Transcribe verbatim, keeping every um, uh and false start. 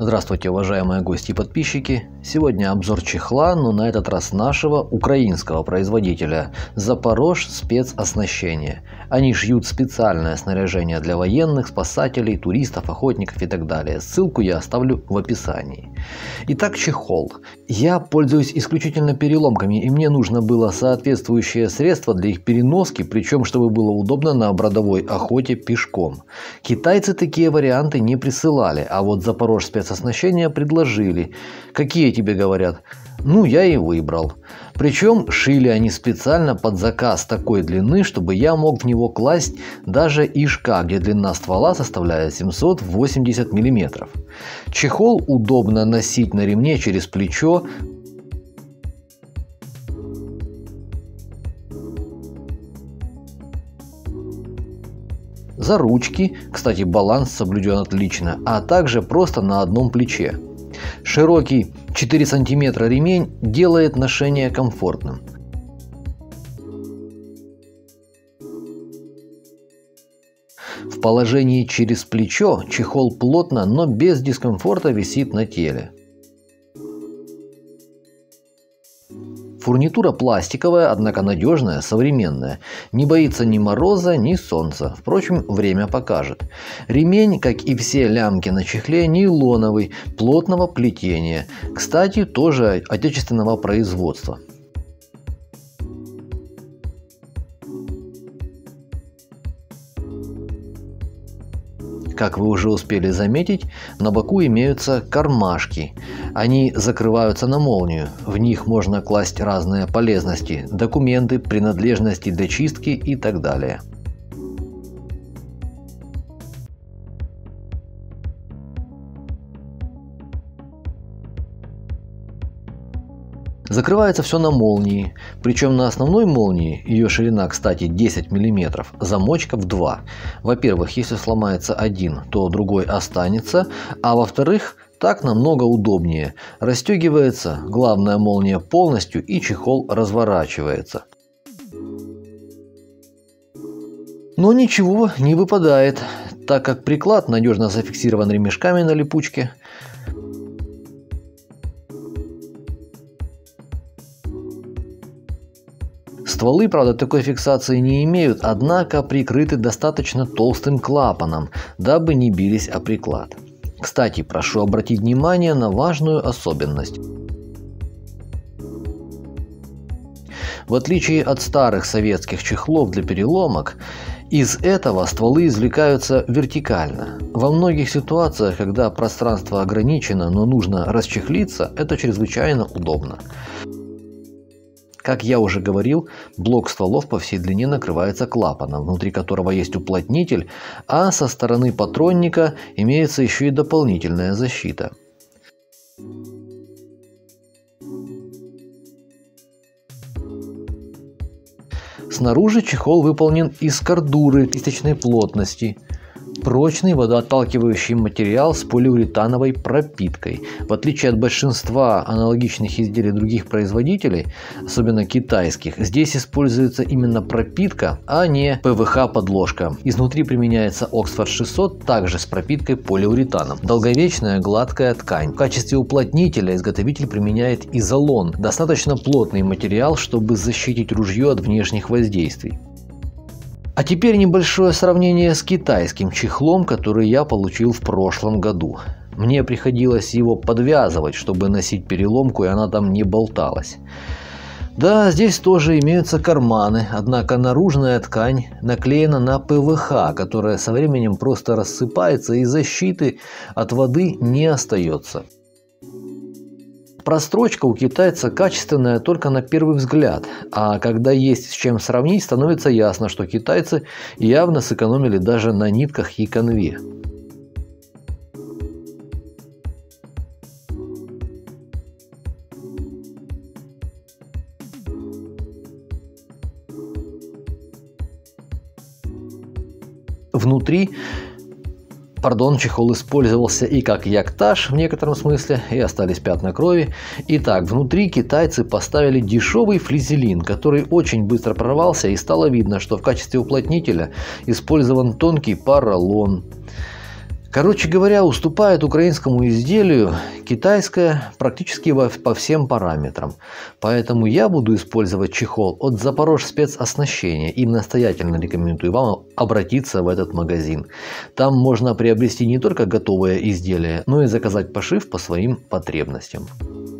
Здравствуйте, уважаемые гости и подписчики! Сегодня обзор чехла, но на этот раз нашего украинского производителя Запорож спецоснащение. Они шьют специальное снаряжение для военных, спасателей, туристов, охотников и так далее. Ссылку я оставлю в описании. Итак, чехол. Я пользуюсь исключительно переломками, и мне нужно было соответствующее средство для их переноски, причем чтобы было удобно на бродовой охоте пешком. Китайцы такие варианты не присылали, а вот Запорож спецоснащение предложили. Какие тебе говорят? Ну, я и выбрал. Причем шили они специально под заказ такой длины, чтобы я мог в него класть даже ишка, где длина ствола составляет семьсот восемьдесят миллиметров. Чехол удобно носить на ремне через плечо. За ручки, кстати, баланс соблюден отлично, а также просто на одном плече. Широкий четыре сантиметра ремень делает ношение комфортным. В положении через плечо чехол плотно, но без дискомфорта висит на теле. Фурнитура пластиковая, однако надежная, современная. Не боится ни мороза, ни солнца. Впрочем, время покажет. Ремень, как и все лямки на чехле, нейлоновый, плотного плетения. Кстати, тоже отечественного производства. Как вы уже успели заметить, на боку имеются кармашки. Они закрываются на молнию. В них можно класть разные полезности, документы, принадлежности для чистки и так далее. Закрывается все на молнии, причем на основной молнии, ее ширина, кстати, десять миллиметров, замочков два. Во-первых, если сломается один, то другой останется, а во-вторых, так намного удобнее. Расстегивается главная молния полностью и чехол разворачивается. Но ничего не выпадает, так как приклад надежно зафиксирован ремешками на липучке. Стволы, правда, такой фиксации не имеют, однако прикрыты достаточно толстым клапаном, дабы не бились о приклад. Кстати, прошу обратить внимание на важную особенность. В отличие от старых советских чехлов для переломок, из этого стволы извлекаются вертикально. Во многих ситуациях, когда пространство ограничено, но нужно расчехлиться, это чрезвычайно удобно. Как я уже говорил, блок стволов по всей длине накрывается клапаном, внутри которого есть уплотнитель, а со стороны патронника имеется еще и дополнительная защита. Снаружи чехол выполнен из кордуры кисточной плотности. Прочный водоотталкивающий материал с полиуретановой пропиткой. В отличие от большинства аналогичных изделий других производителей, особенно китайских, здесь используется именно пропитка, а не пэ вэ ха-подложка. Изнутри применяется Оксфорд шестьсот, также с пропиткой полиуретаном. Долговечная гладкая ткань. В качестве уплотнителя изготовитель применяет изолон, достаточно плотный материал, чтобы защитить ружье от внешних воздействий. А теперь небольшое сравнение с китайским чехлом, который я получил в прошлом году. Мне приходилось его подвязывать, чтобы носить переломку, и она там не болталась. Да, здесь тоже имеются карманы, однако наружная ткань наклеена на пэ вэ ха, которая со временем просто рассыпается и защиты от воды не остается. Прострочка у китайца качественная только на первый взгляд, а когда есть с чем сравнить, становится ясно, что китайцы явно сэкономили даже на нитках и канве. Внутри Пардон, чехол использовался и как яктаж в некотором смысле, и остались пятна крови. Итак, внутри китайцы поставили дешевый флизелин, который очень быстро прорвался, и стало видно, что в качестве уплотнителя использован тонкий поролон. Короче говоря, уступает украинскому изделию китайское практически по всем параметрам. Поэтому я буду использовать чехол от Запорожспецоснащения и настоятельно рекомендую вам обратиться в этот магазин. Там можно приобрести не только готовые изделия, но и заказать пошив по своим потребностям.